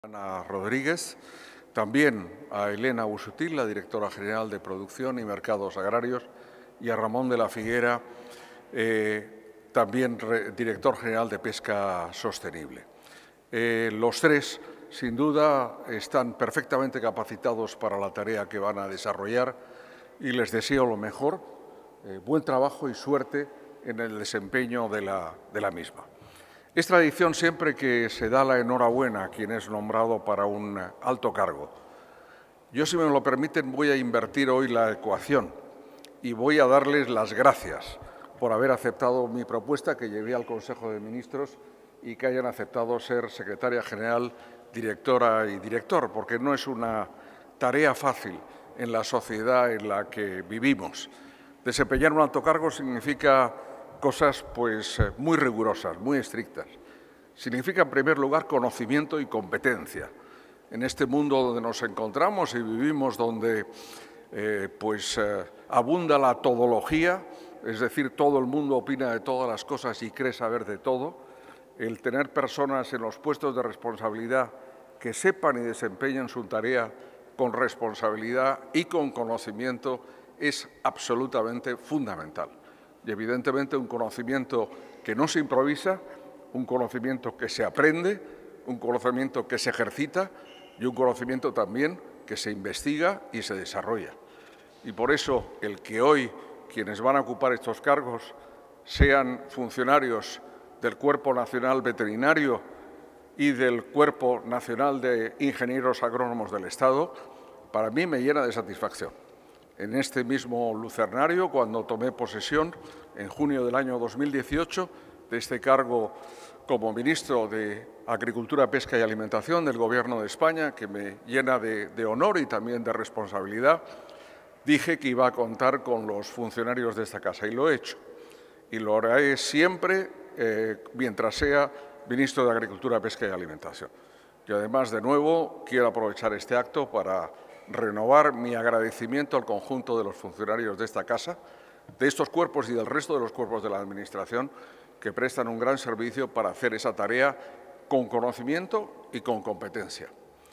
Ana Rodríguez, también a Elena Busutil, la directora general de Producción y Mercados Agrarios, y a Ramón de la Figuera, también director general de Pesca Sostenible. Los tres, sin duda, están perfectamente capacitados para la tarea que van a desarrollar y les deseo lo mejor, buen trabajo y suerte en el desempeño de la misma. Es tradición siempre que se da la enhorabuena a quien es nombrado para un alto cargo. Yo, si me lo permiten, voy a invertir hoy la ecuación y voy a darles las gracias por haber aceptado mi propuesta que llevé al Consejo de Ministros y que hayan aceptado ser secretaria general, directora y director, porque no es una tarea fácil en la sociedad en la que vivimos. Desempeñar un alto cargo significa cosas muy rigurosas, muy estrictas. Significa, en primer lugar, conocimiento y competencia. En este mundo donde nos encontramos y vivimos, donde abunda la todología, es decir, todo el mundo opina de todas las cosas y cree saber de todo, el tener personas en los puestos de responsabilidad que sepan y desempeñen su tarea con responsabilidad y con conocimiento es absolutamente fundamental. Y, evidentemente, un conocimiento que no se improvisa, un conocimiento que se aprende, un conocimiento que se ejercita y un conocimiento también que se investiga y se desarrolla. Y por eso el que hoy quienes van a ocupar estos cargos sean funcionarios del Cuerpo Nacional Veterinario y del Cuerpo Nacional de Ingenieros Agrónomos del Estado, para mí me llena de satisfacción. En este mismo lucernario, cuando tomé posesión en junio del año 2018 de este cargo como ministro de Agricultura, Pesca y Alimentación del Gobierno de España, que me llena de honor y también de responsabilidad, dije que iba a contar con los funcionarios de esta casa y lo he hecho. Y lo haré siempre mientras sea ministro de Agricultura, Pesca y Alimentación. Y además, de nuevo, quiero aprovechar este acto para renovar mi agradecimiento al conjunto de los funcionarios de esta casa, de estos cuerpos y del resto de los cuerpos de la Administración que prestan un gran servicio para hacer esa tarea con conocimiento y con competencia.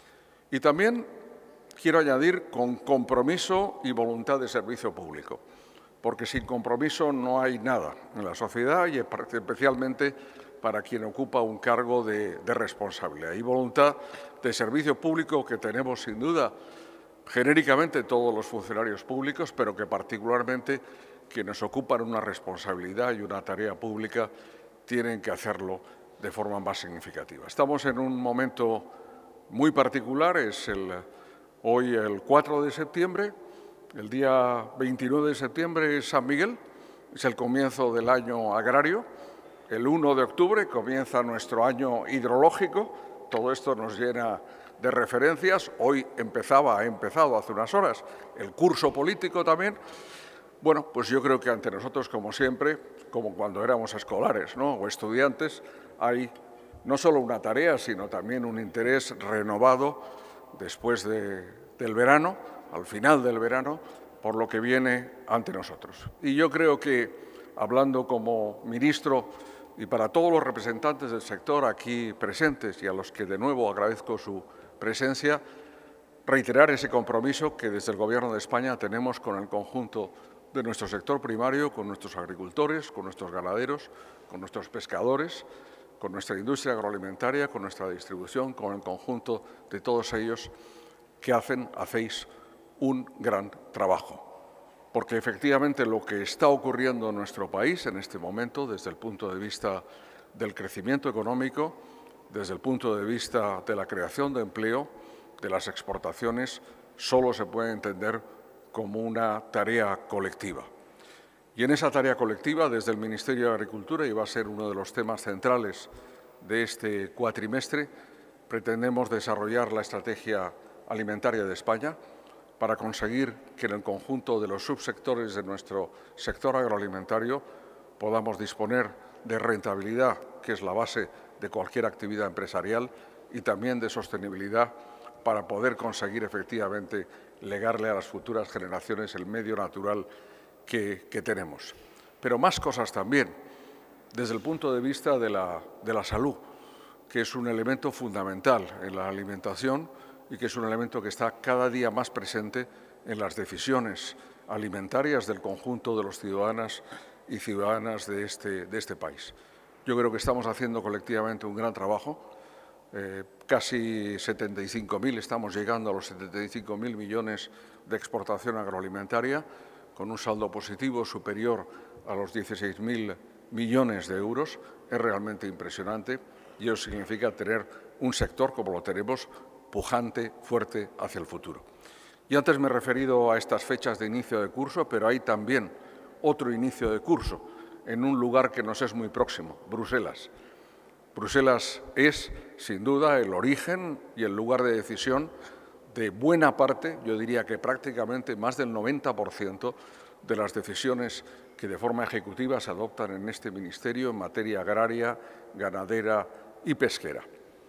Y también quiero añadir con compromiso y voluntad de servicio público, porque sin compromiso no hay nada en la sociedad y especialmente para quien ocupa un cargo de responsabilidad. Y voluntad de servicio público que tenemos sin duda genéricamente todos los funcionarios públicos, pero que particularmente quienes ocupan una responsabilidad y una tarea pública tienen que hacerlo de forma más significativa. Estamos en un momento muy particular, es hoy el 4 de septiembre, el día 29 de septiembre es San Miguel, es el comienzo del año agrario, el 1 de octubre comienza nuestro año hidrológico, todo esto nos llena de referencias. Hoy ha empezado hace unas horas el curso político también. Bueno, pues yo creo que ante nosotros, como siempre, como cuando éramos escolares, ¿no?, o estudiantes, hay no solo una tarea, sino también un interés renovado después del verano, al final del verano, por lo que viene ante nosotros. Y yo creo que, hablando como ministro y para todos los representantes del sector aquí presentes y a los que de nuevo agradezco su presencia, reiterar ese compromiso que desde el Gobierno de España tenemos con el conjunto de nuestro sector primario, con nuestros agricultores, con nuestros ganaderos, con nuestros pescadores, con nuestra industria agroalimentaria, con nuestra distribución, con el conjunto de todos ellos que hacéis un gran trabajo. Porque efectivamente lo que está ocurriendo en nuestro país en este momento, desde el punto de vista del crecimiento económico, desde el punto de vista de la creación de empleo, de las exportaciones, solo se puede entender como una tarea colectiva. Y en esa tarea colectiva, desde el Ministerio de Agricultura, y va a ser uno de los temas centrales de este cuatrimestre, pretendemos desarrollar la estrategia alimentaria de España para conseguir que en el conjunto de los subsectores de nuestro sector agroalimentario podamos disponer de rentabilidad, que es la base de cualquier actividad empresarial, y también de sostenibilidad para poder conseguir efectivamente legarle a las futuras generaciones el medio natural que tenemos. Pero más cosas también, desde el punto de vista de la salud. que es un elemento fundamental en la alimentación y que es un elemento que está cada día más presente en las decisiones alimentarias del conjunto de los ciudadanas y ciudadanas de este país. Yo creo que estamos haciendo colectivamente un gran trabajo. Casi 75.000, estamos llegando a los 75.000 millones de exportación agroalimentaria, con un saldo positivo superior a los 16.000 millones de euros. Es realmente impresionante y eso significa tener un sector, como lo tenemos, pujante, fuerte hacia el futuro. Y antes me he referido a estas fechas de inicio de curso, pero hay también otro inicio de curso en un lugar que nos es muy próximo, Bruselas. Bruselas es, sin duda, el origen y el lugar de decisión de buena parte, yo diría que prácticamente más del 90% de las decisiones que de forma ejecutiva se adoptan en este ministerio en materia agraria, ganadera y pesquera.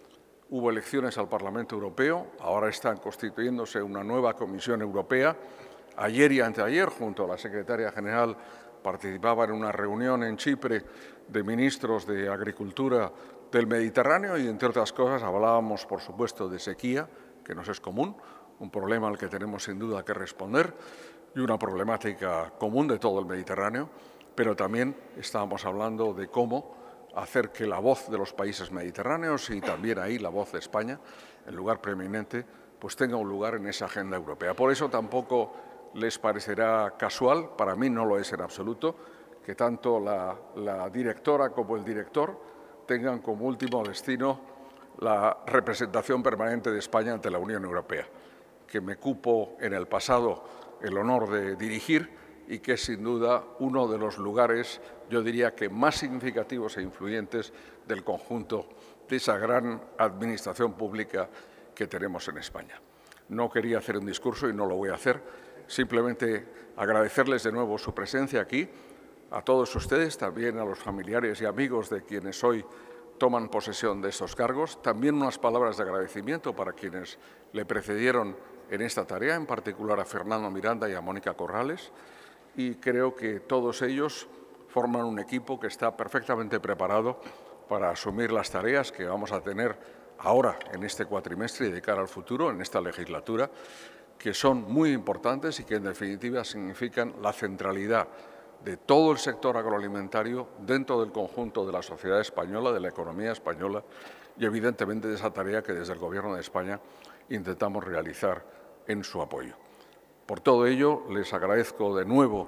Hubo elecciones al Parlamento Europeo, ahora están constituyéndose una nueva Comisión Europea. Ayer y anteayer, junto a la Secretaria General, participaba en una reunión en Chipre de ministros de Agricultura del Mediterráneo y, entre otras cosas, hablábamos, por supuesto, de sequía, que nos es común, un problema al que tenemos sin duda que responder y una problemática común de todo el Mediterráneo, pero también estábamos hablando de cómo hacer que la voz de los países mediterráneos y también ahí la voz de España, en lugar preeminente, pues tenga un lugar en esa agenda europea. Por eso tampoco les parecerá casual, para mí no lo es en absoluto, que tanto la directora como el director tengan como último destino la representación permanente de España ante la Unión Europea, que me cupo en el pasado el honor de dirigir y que es sin duda uno de los lugares, yo diría que más significativos e influyentes del conjunto de esa gran administración pública que tenemos en España. No quería hacer un discurso y no lo voy a hacer, simplemente agradecerles de nuevo su presencia aquí, a todos ustedes, también a los familiares y amigos de quienes hoy toman posesión de estos cargos. También unas palabras de agradecimiento para quienes le precedieron en esta tarea, en particular a Fernando Miranda y a Mónica Corrales. Y creo que todos ellos forman un equipo que está perfectamente preparado para asumir las tareas que vamos a tener ahora en este cuatrimestre y de cara al futuro, en esta legislatura, que son muy importantes y que en definitiva significan la centralidad de todo el sector agroalimentario dentro del conjunto de la sociedad española, de la economía española y evidentemente de esa tarea que desde el Gobierno de España intentamos realizar en su apoyo. Por todo ello, les agradezco de nuevo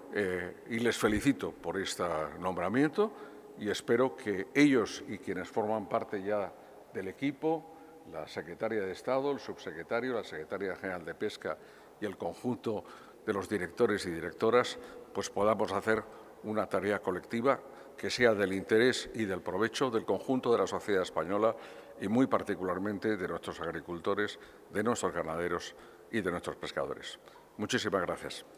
y les felicito por este nombramiento y espero que ellos y quienes forman parte ya del equipo, la Secretaria de Estado, el Subsecretario, la Secretaria General de Pesca y el conjunto de los directores y directoras, pues podamos hacer una tarea colectiva que sea del interés y del provecho del conjunto de la sociedad española y muy particularmente de nuestros agricultores, de nuestros ganaderos y de nuestros pescadores. Muchísimas gracias.